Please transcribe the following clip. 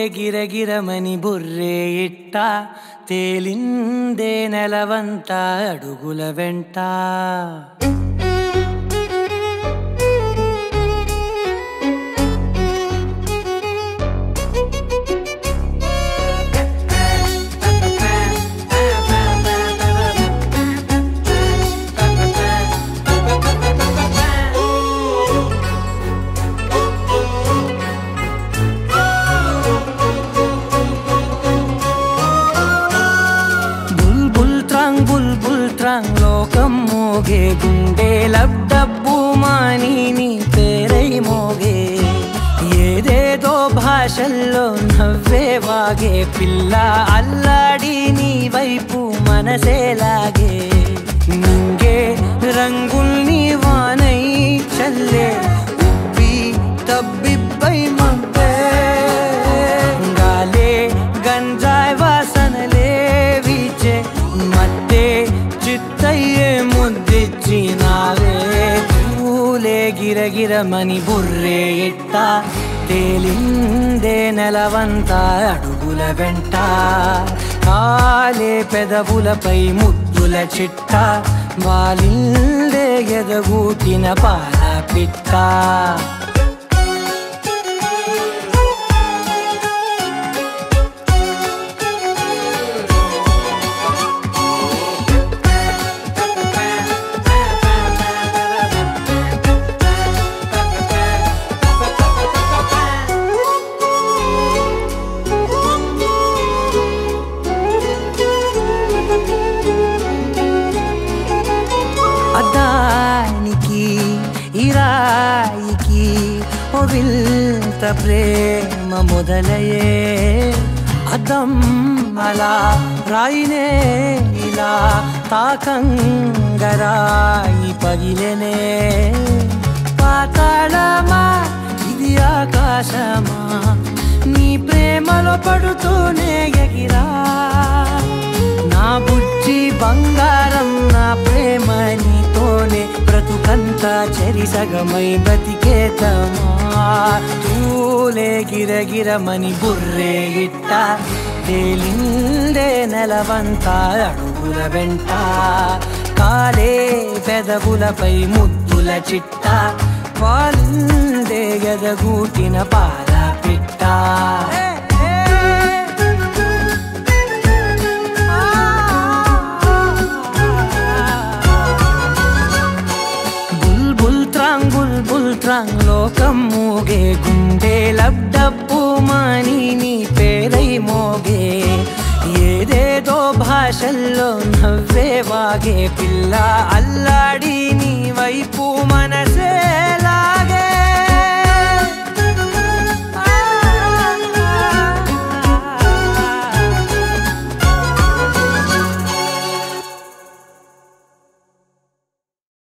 గిరగిరమని బుర్రే ఇట్ట తేలిందే నెలవంత అడుగుల వెంట లోకం మోగే గుండె లబ్డబ్బు మాని నీ పేరై మోగే ఏదేదో భాషల్లో నవ్వే వాగే పిల్ల అల్లాడి నీ వైపు మనసేలాగే నింగే రంగుల్ని వానై చల్లే ఉబ్బి తబ్బిబ్బై మబ్బే గాలే గంజాయ్ వాసనలే వీచే మత్తే చిత్తయ్యే ముద్దిచ్చినావే పూలే గిరగిరమని బుర్రే ఇట్ట తేలిందే నెలవంత అడుగుల వెంట కాలే పెదవులపై ముద్దుల చిట్ట వాలిందే ఎదగూటిన పాల పిట్ట ఇరాయికి ఓ వింత ప్రేమ మొదలయే అద్దం అలా రాయినే ఇలా తాకంగరాయి పగిలెనే పాతాళమా ఇది ఆకాశమా నీ ప్రేమలో పడుతూనే ఎగిరా నా బుజ్జి బంగారం నా ప్రేమ నీతోనే బ్రతుకంతా చెరిసగమై బతికేతమా తూలే గిరగిరమని బుర్రే ఇట్ట తేలిందే నెలవంత అడుగుల వెంట కాలే పెదవులపై ముద్దుల చిట్ట వాలిందే ఎదగూటిన పాల పిట్ట లోకం మోగే గుండె లబ్డబ్బు మాని నీ పేరై మోగే ఏదేదో భాషల్లో నవ్వే వాగే పిల్ల అల్లా